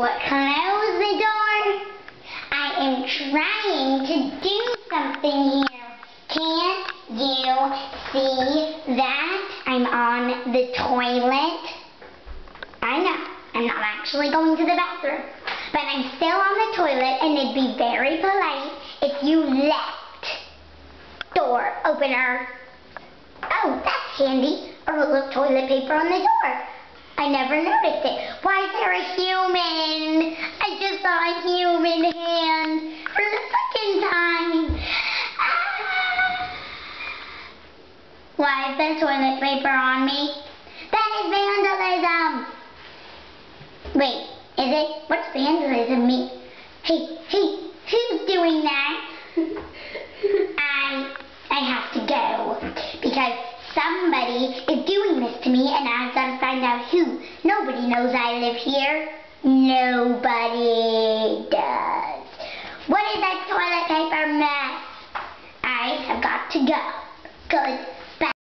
close the door? I am trying to do something here. Can't you see that I'm on the toilet? I know, I'm not actually going to the bathroom, but I'm still on the toilet, and it'd be very polite if you left. Door opener. Oh, that's handy. A roll of toilet paper on the door. I never noticed it. Why is there a human? I just saw a human hand for the second time. Ah. Why is there toilet paper on me? That is vandalism. Wait, is it? What's vandalism mean? Hey, who's doing that? I have to go because somebody is doing this to me, and I've got to find out who. Nobody knows I live here. Nobody does. What is that toilet paper mess? I have got to go. Good.